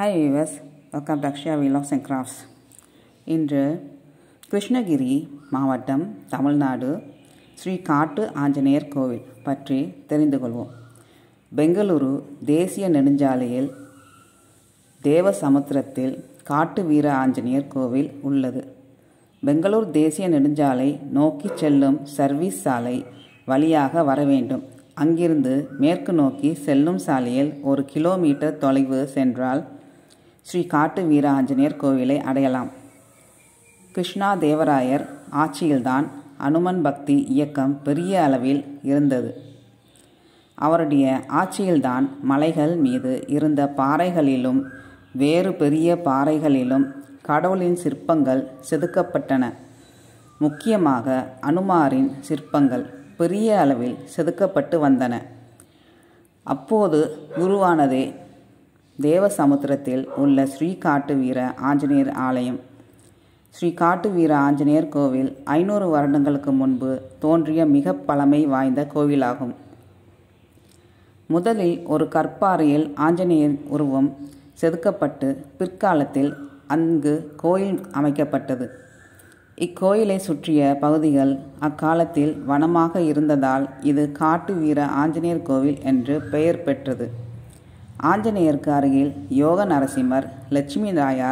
Hi viewers, welcome to Akshaya Vlogs and Crafts. இன்று கிருஷ்ணகிரி மாவட்டம் தமிழ்நாடு ஸ்ரீ காட்டு ஆஞ்சநேயர் கோவில் பற்றி தெரிந்து கொள்வோம். பெங்களூரு தேசிய நெடுஞ்சாலையில் தேவசமுத்திரத்தில் காட்டு வீர ஆஞ்சநேயர் கோவில் உள்ளது. பெங்களூர் தேசிய நெடுஞ்சாலை நோக்கி செல்லும் சர்வீஸ் சாலை வழியாக வர வேண்டும். அங்கிருந்து மேற்கு நோக்கி செல்லும் சாலையில் 1 கிலோமீட்டர் தொலைவு சென்றால் ஸ்ரீ காட்டு வீர ஆஞ்சநேயர் கோவிலை அடையலாம். கிருஷ்ணா தேவராயர் ஆட்சியில்தான் அனுமன் பக்தி இயக்கம் பெரிய அளவில் இருந்தது. அவருடைய ஆட்சியில்தான் மலைகள் மீது இருந்த பாறைகளிலும் வேறு பெரிய பாறைகளிலும் கடவுளின் சிற்பங்கள் செதுக்கப்பட்டன. முக்கியமாக அனுமாரின் சிற்பங்கள் பெரிய அளவில் செதுக்கப்பட்டு வந்தன. அப்போது உருவானதே தேவசமுத்திரத்தில் உள்ள ஸ்ரீ காட்டு வீர ஆஞ்சநேயர் ஆலயம். ஸ்ரீ காட்டு வீர ஆஞ்சநேயர் கோவில் 500 வருடங்களுக்கு முன்பு தோன்றிய மிக பழமை வாய்ந்த கோவிலாகும். முதலில் ஒரு கற்பாறையில் ஆஞ்சநேயர் உருவம் செதுக்கப்பட்டு பிற்காலத்தில் அங்கு கோயில் அமைக்கப்பட்டது. இக்கோயிலை சுற்றிய பகுதிகள் அக்காலத்தில் வனமாக இருந்ததால் இது காட்டு வீர ஆஞ்சநேயர் கோவில் என்று பெயர் பெற்றது. ஆஞ்சநேயருக்கு அருகில் யோக நரசிம்மர், லட்சுமி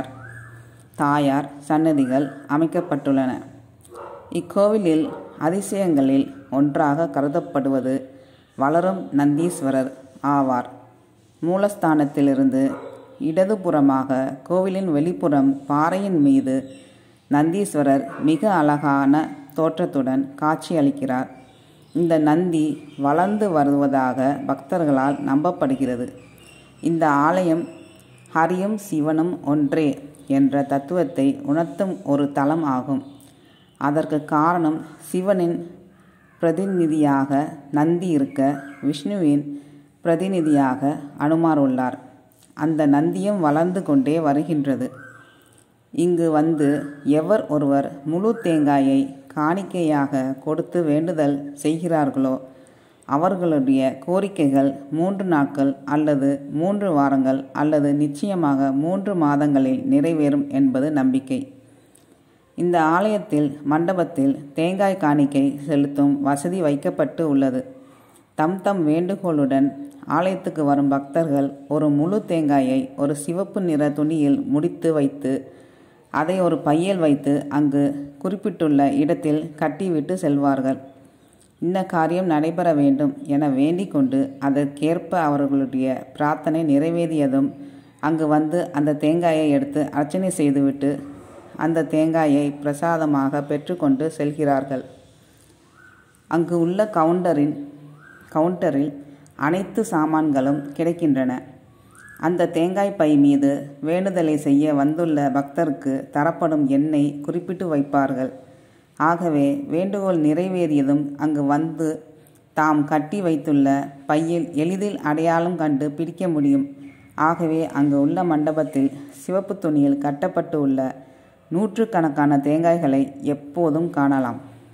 தாயார் சன்னதிகள் அமைக்கப்பட்டுள்ளன. இக்கோவிலில் அதிசயங்களில் ஒன்றாக கருதப்படுவது வளரும் நந்தீஸ்வரர் ஆவார். மூலஸ்தானத்திலிருந்து இடதுபுறமாக கோவிலின் வெளிப்புறம் பாறையின் மீது நந்தீஸ்வரர் மிக அழகான தோற்றத்துடன் காட்சியளிக்கிறார். இந்த நந்தி வளர்ந்து வருவதாக பக்தர்களால் நம்பப்படுகிறது. இந்த ஆலயம் ஹரியும் சிவனும் ஒன்றே என்ற தத்துவத்தை உணர்த்தும் ஒரு தலம் ஆகும். அதற்கு காரணம் சிவனின் பிரதிநிதியாக நந்தி இருக்க, விஷ்ணுவின் பிரதிநிதியாக அனுமார் உள்ளார். அந்த நந்தியும் வளர்ந்து கொண்டே வருகின்றது. இங்கு வந்து எவர் ஒருவர் முழு தேங்காயை காணிக்கையாக கொடுத்து வேண்டுதல் செய்கிறார்களோ அவர்களுடைய கோரிக்கைகள் 3 நாட்கள் அல்லது 3 வாரங்கள் அல்லது நிச்சயமாக 3 மாதங்களில் நிறைவேறும் என்பது நம்பிக்கை. இந்த ஆலயத்தில் மண்டபத்தில் தேங்காய் காணிக்கை செலுத்தும் வசதி வைக்கப்பட்டு உள்ளது. தம் வேண்டுகோளுடன் ஆலயத்துக்கு வரும் பக்தர்கள் ஒரு முழு தேங்காயை ஒரு சிவப்பு நிற துணியில் முடித்து வைத்து அதை ஒரு பையில் வைத்து அங்கு குறிப்பிட்டுள்ள இடத்தில் கட்டிவிட்டு செல்வார்கள். இந்த காரியம் நடைபெற வேண்டும் என வேண்டிக் கொண்டு அதற்கேற்ப அவர்களுடைய பிரார்த்தனை நிறைவேறியதும் அங்கு வந்து அந்த தேங்காயை எடுத்து அர்ச்சனை செய்துவிட்டு அந்த தேங்காயை பிரசாதமாக பெற்றுக்கொண்டு செல்கிறார்கள். அங்கு உள்ள கவுண்டரில் அனைத்து சாமான்களும் கிடைக்கின்றன. அந்த தேங்காய் பை மீது வேண்டுதலை செய்ய வந்துள்ள பக்தருக்கு தரப்படும் எண்ணை குறிப்பிட்டு வைப்பார்கள். ஆகவே வேண்டுகோள் நிறைவேறியதும் அங்கு வந்து தாம் கட்டி வைத்துள்ள பையில் எளிதில் அடையாளம் கண்டு பிடிக்க முடியும். ஆகவே அங்கு உள்ள மண்டபத்தில் சிவப்பு துணியில் கட்டப்பட்டு உள்ள 100கணக்கான தேங்காய்களை எப்போதும் காணலாம்.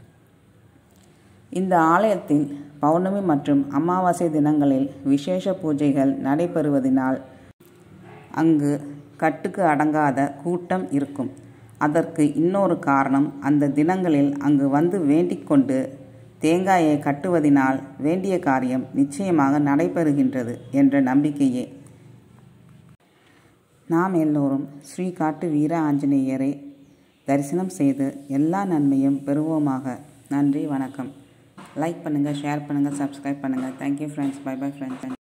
இந்த ஆலயத்தில் பௌர்ணமி மற்றும் அமாவாசை தினங்களில் விசேஷ பூஜைகள் நடைபெறுவதினால் அங்கு கட்டுக்கு அடங்காத கூட்டம் இருக்கும். அதற்கு இன்னொரு காரணம், அந்த தினங்களில் அங்கு வந்து வேண்டிக் கொண்டு தேங்காயை கட்டுவதினால் வேண்டிய காரியம் நிச்சயமாக நடைபெறுகின்றது என்ற நம்பிக்கையே. நாம் எல்லோரும் ஸ்ரீ காட்டு வீர ஆஞ்சநேயரை தரிசனம் செய்து எல்லா நன்மையும் பெறுவோமாக. நன்றி, வணக்கம். லைக் பண்ணுங்கள், ஷேர் பண்ணுங்கள், சப்ஸ்கிரைப் பண்ணுங்கள். Thank you friends. Bye bye friends.